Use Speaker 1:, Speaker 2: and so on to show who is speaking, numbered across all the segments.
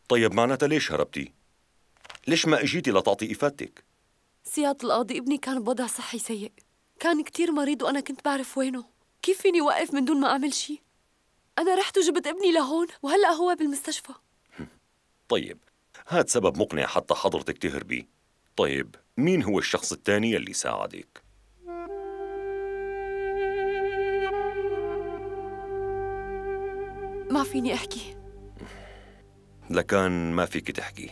Speaker 1: طيب معناتها ليش هربتي؟ ليش ما اجيتي لتعطي افادتك؟
Speaker 2: سيادة القاضي، ابني كان بوضع صحي سيء، كان كتير مريض وأنا كنت بعرف وينه. كيف فيني وقف من دون ما أعمل شي؟ أنا رحت وجبت ابني لهون وهلأ هو بالمستشفى.
Speaker 1: طيب هاد سبب مقنع حتى حضرتك تهربي. طيب مين هو الشخص الثاني اللي ساعدك؟
Speaker 2: ما فيني أحكي.
Speaker 1: لكان ما فيك تحكي.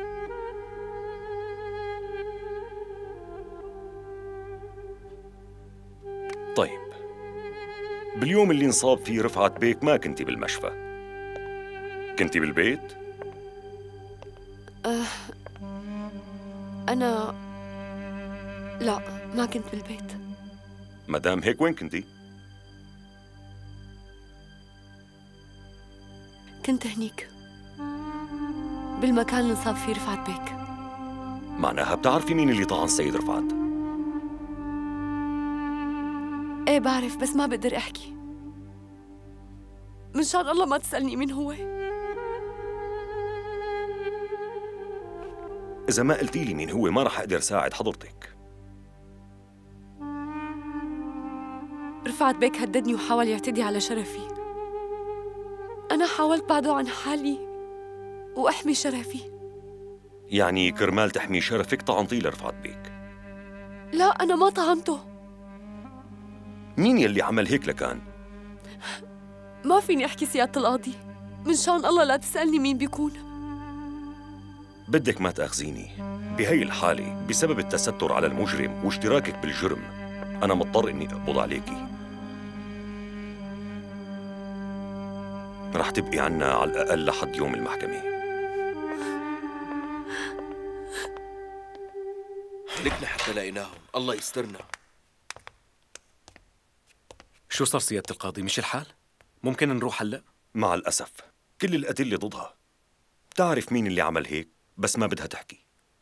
Speaker 1: طيب باليوم اللي انصاب فيه رفعت بيك ما كنتي بالمشفى، كنتي بالبيت؟
Speaker 2: أنا لا، ما كنت بالبيت.
Speaker 1: مدام هيك وين كنتي؟
Speaker 2: كنت هنيك بالمكان اللي انصاب فيه رفعت بيك.
Speaker 1: معناها بتعرفي مين اللي طعن السيد رفعت؟
Speaker 2: ايه بعرف، بس ما بقدر احكي. من شان الله ما تسألني مين هو.
Speaker 1: إذا ما قلتي لي مين هو ما رح أقدر ساعد حضرتك.
Speaker 2: رفعت بيك هددني وحاول يعتدي على شرفي. أنا حاولت بعده عن حالي وأحمي شرفي.
Speaker 1: يعني كرمال تحمي شرفك طعنتي لرفعت بيك؟
Speaker 2: لا، أنا ما طعنته.
Speaker 1: مين يلي عمل هيك لكان؟
Speaker 2: ما فيني أحكي سيادة القاضي، من شان الله لا تسألني مين بيكون.
Speaker 1: بدك ما تأخذيني. بهي الحالة بسبب التستر على المجرم واشتراكك بالجرم أنا مضطر إني أقبض عليكي. رح تبقي عنا على الأقل لحد يوم المحكمة.
Speaker 3: لكنا حتى لقيناهم، الله يسترنا.
Speaker 4: شو صار سيادة القاضي؟ مش الحال؟ ممكن نروح هلأ؟
Speaker 1: مع الأسف كل الأدلة ضدها. بتعرف مين اللي عمل هيك بس ما بدها تحكي،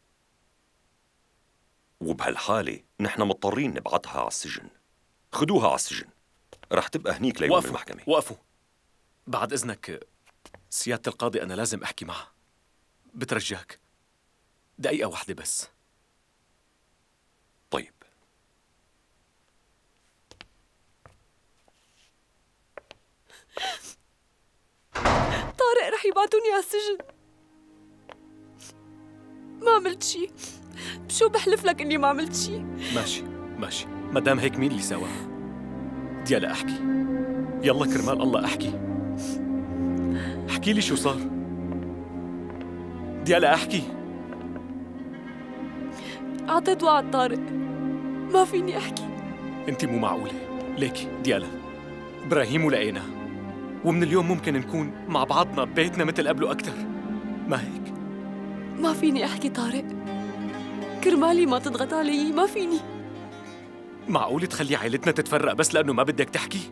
Speaker 1: وبهالحالة نحن مضطرين نبعتها على السجن. خدوها على السجن، رح تبقى هنيك ليوم المحكمة.
Speaker 4: وقفوا بعد إذنك سيادة القاضي، أنا لازم أحكي معها. بترجاك دقيقة واحدة بس.
Speaker 1: طيب
Speaker 2: طارق رح يبعتوني على السجن. ما عملت شي، بشو بحلف لك إني ما عملت شي.
Speaker 4: ماشي ماشي، مدام هيك مين اللي سواها؟ ديالا احكي، يلا كرمال الله احكي. احكي لي شو صار. ديالا احكي.
Speaker 2: أعطيت وعد طارق، ما فيني أحكي.
Speaker 4: انت مو معقولة. ليكي ديالا، إبراهيم ولقيناه، ومن اليوم ممكن نكون مع بعضنا ببيتنا مثل قبله أكثر، ما هيك؟
Speaker 2: ما فيني أحكي طارق، كرمالي ما تضغط علي، ما فيني.
Speaker 4: معقول تخلي عائلتنا تتفرق بس لأنه ما بدك تحكي؟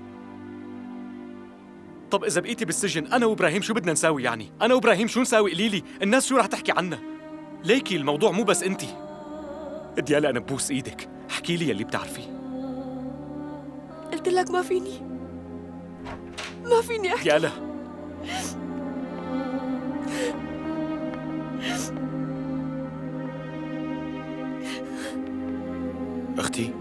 Speaker 4: طب إذا بقيتي بالسجن أنا وإبراهيم شو بدنا نساوي يعني؟ أنا وإبراهيم شو نساوي؟ قليلي، الناس شو رح تحكي عنا؟ ليكي الموضوع مو بس أنتي. ديالا أنا ببوس إيدك، احكي لي يلي بتعرفيه.
Speaker 2: قلت لك ما فيني، ما فيني أحكي.
Speaker 4: ديالا
Speaker 3: أختي،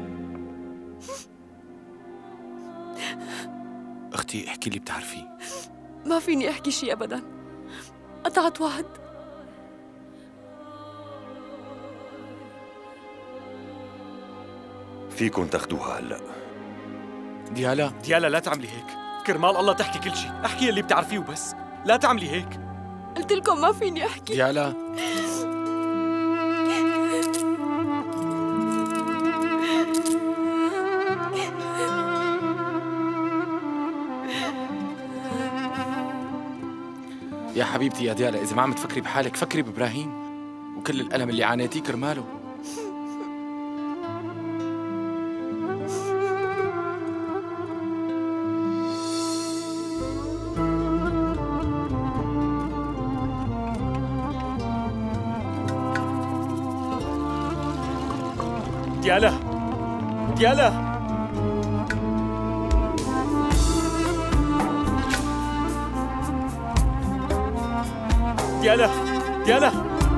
Speaker 3: أختي احكي لي بتعرفيه.
Speaker 2: ما فيني أحكي شي أبداً، قطعت وعد.
Speaker 1: فيكن تاخدوها هلأ.
Speaker 4: ديالا لا تعملي هيك، كرمال الله تحكي كل شيء، احكي اللي بتعرفيه وبس، لا تعملي هيك.
Speaker 2: قلت لكم ما فيني أحكي.
Speaker 3: ديالا يا حبيبتي يا ديالا، إذا ما عم تفكري بحالك فكري بإبراهيم وكل الألم اللي عانيتيه كرماله.
Speaker 4: ديالا ديالا ديالا ديالا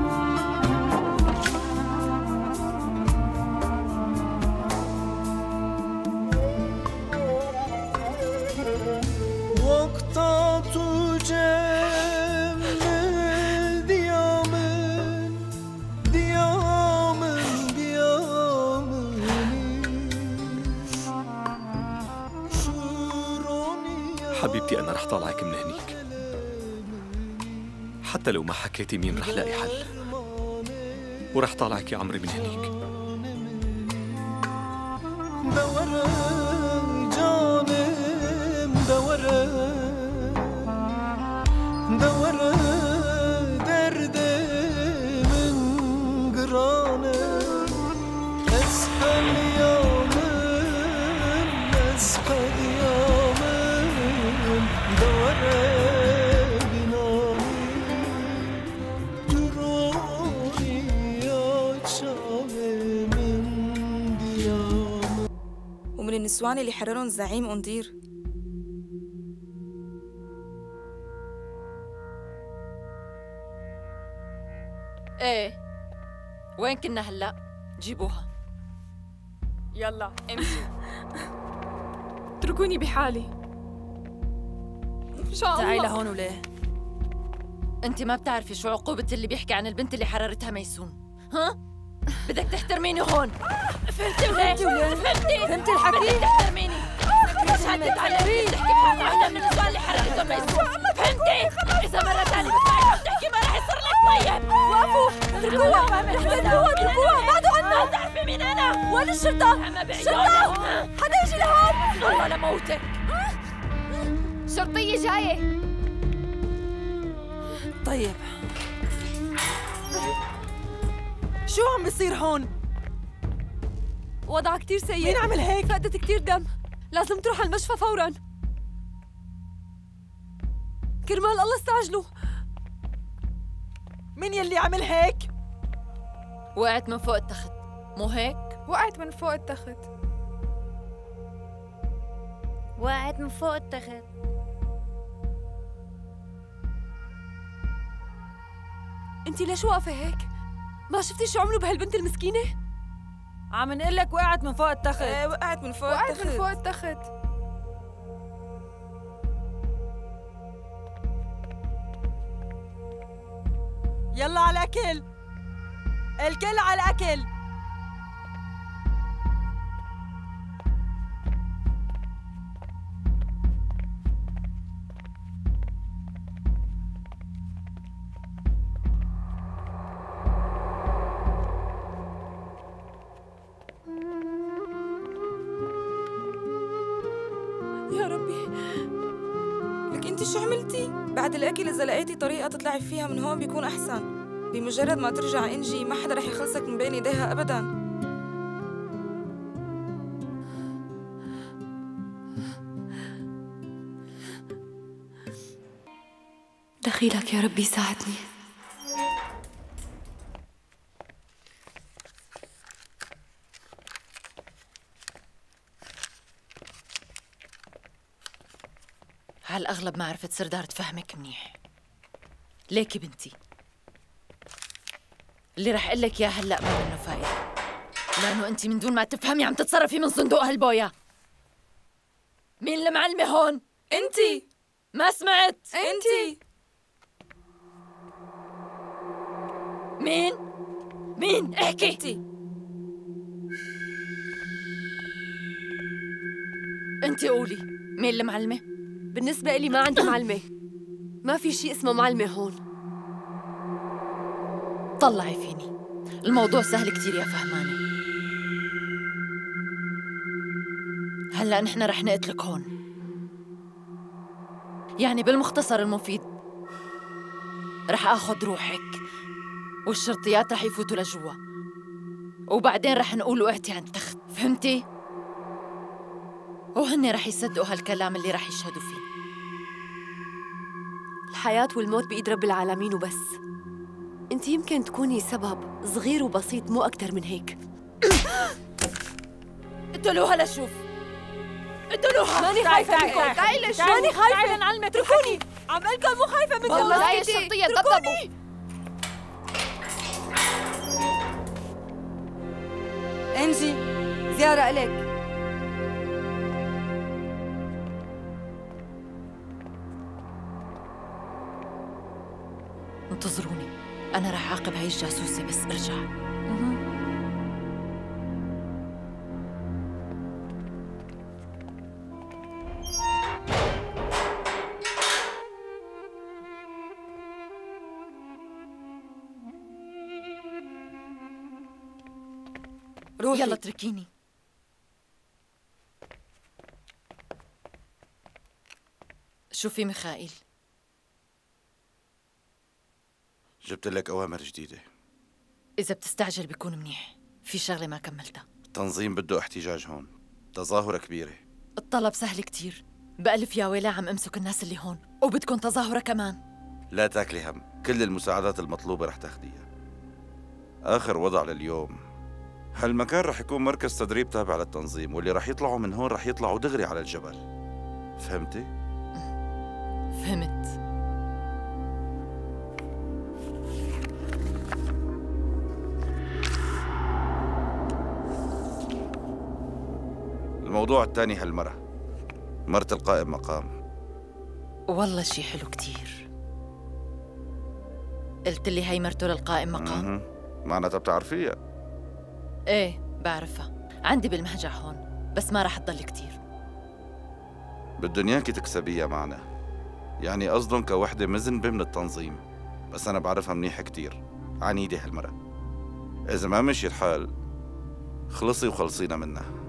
Speaker 4: حبيبتي أنا رح طالعك من هنيك، حتى لو ما حكيتي مين رح لاقي حل، ورح طالعك يا عمري من هنيك.
Speaker 5: دورة جانم دورة دورة درد من قرانة أسهل يومن أسهل يومن دورة بنامي جروني أتشام من ديامة.
Speaker 6: ومن النسوان اللي حررهم الزعيم أندير.
Speaker 2: ايه وين كنا هلا؟ جيبوها.
Speaker 6: يلا امشي.
Speaker 7: اتركوني بحالي ان شاء الله.
Speaker 2: تعي لهون وليه؟ انت ما بتعرفي شو عقوبة اللي بيحكي عن البنت اللي حررتها ميسون، ها؟ بدك تحترميني هون. فهمتي وليه؟ فهمتي الحكي؟ بدك تحترميني. مش هتتعلمي تحكي بحق واحدة من النسوان اللي حررتهم ميسون. فهمتي؟ إذا مرة ثانية بسمعك عم تحكي ما رح يصير لك طيب. وقفوا اتركوها اتركوها بعدوا عنا. ما بتعرفي مين أنا؟ وين الشرطة؟ شرطة! حدا يجي لهون. والله لموتك.
Speaker 7: شرطية جاية.
Speaker 8: طيب شو عم بيصير هون؟
Speaker 2: وضعها كتير سيء.
Speaker 8: مين عمل هيك؟
Speaker 2: فقدت كتير دم، لازم تروح على المشفى فوراً. كرمال الله استعجلوا.
Speaker 8: مين يلي عمل هيك؟
Speaker 2: وقعت من فوق التخت، مو هيك؟
Speaker 7: وقعت من فوق التخت.
Speaker 9: وقعت من فوق التخت.
Speaker 2: انتي ليش واقفة هيك؟ ما شفتي شو عملوا بهالبنت المسكينة؟
Speaker 8: عم نقول لك وقعت من فوق التخت.
Speaker 6: وقعت من فوق
Speaker 7: وقعت
Speaker 6: التخت.
Speaker 7: من فوق التخت.
Speaker 8: يلا على الأكل، الكل على الأكل.
Speaker 2: يا ربي.
Speaker 6: لك انت شو عملتي؟ بعد الاكل اذا لقيتي طريقه تطلعي فيها من هون بيكون احسن. بمجرد ما ترجع انجي ما حدا رح يخلصك من بين ايديها ابدا.
Speaker 2: دخيلك يا ربي ساعدني. على الأغلب ما عرفت سردار تفهمك منيح. ليكي بنتي، اللي رح أقول لك إياه هلأ ما منه فايدة، لأنه أنت من دون ما تفهمي عم تتصرفي من صندوق هالبويا. مين المعلمة هون؟
Speaker 6: انتي.
Speaker 2: ما سمعت؟
Speaker 6: انتي.
Speaker 2: مين؟ مين؟ احكي.
Speaker 6: انتي.
Speaker 2: أنت قولي مين المعلمة؟ بالنسبة إلي ما عندي معلمة، ما في شيء اسمه معلمة هون. طلعي فيني، الموضوع سهل كتير يا فهمانة. هلأ نحن رح نقتلك هون، يعني بالمختصر المفيد رح آخذ روحك والشرطيات رح يفوتوا لجوا، وبعدين رح نقول وقعتي عن التخت، فهمتي؟ وهن رح يصدقوا هالكلام اللي رح يشهدوا فيه. الحياة والموت بإيد رب العالمين وبس. انت يمكن تكوني سبب صغير وبسيط، مو أكتر من هيك. اقتلوها لشوف، اقتلوها. ماني خايفة منكم.
Speaker 7: تعي لشوف.
Speaker 2: ماني خايفة.
Speaker 8: تعي لنعلمك.
Speaker 2: اتركوني.
Speaker 8: عم قلكم مو خايفة من
Speaker 2: والله
Speaker 8: جوزي.
Speaker 2: هاي الشرطية تضبطوا.
Speaker 8: انجي زيارة إلك.
Speaker 2: انتظروني، أنا رح أعاقب هاي الجاسوسة بس ارجع.
Speaker 6: روحي.
Speaker 2: يلا اتركيني. شوفي ميخائيل،
Speaker 10: جبت لك أوامر جديدة.
Speaker 2: إذا بتستعجل بيكون منيح، في شغلة ما كملتها.
Speaker 10: التنظيم بده احتجاج هون، تظاهرة كبيرة.
Speaker 2: الطلب سهل كتير، بألف يا ويلا عم أمسك الناس اللي هون، وبدكن تظاهرة كمان.
Speaker 10: لا تاكلي هم، كل المساعدات المطلوبة رح تاخديها. آخر وضع لليوم، هالمكان رح يكون مركز تدريب تابع للتنظيم، واللي رح يطلعوا من هون رح يطلعوا دغري على الجبل. فهمتي؟
Speaker 2: فهمت.
Speaker 10: الموضوع الثاني هالمرة، مرت القائم مقام.
Speaker 2: والله شي حلو كتير. قلت لي هي مرته للقائم مقام؟
Speaker 10: معناتها بتعرفيها؟
Speaker 2: ايه بعرفها، عندي بالمهجع هون، بس ما رح تضل كتير.
Speaker 10: بدهم اياكي تكسبيها معنا، يعني قصدهم كوحدة مذنبة من التنظيم، بس أنا بعرفها منيح كتير، عنيدة هالمرة. إذا ما مشي الحال خلصي وخلصينا منها.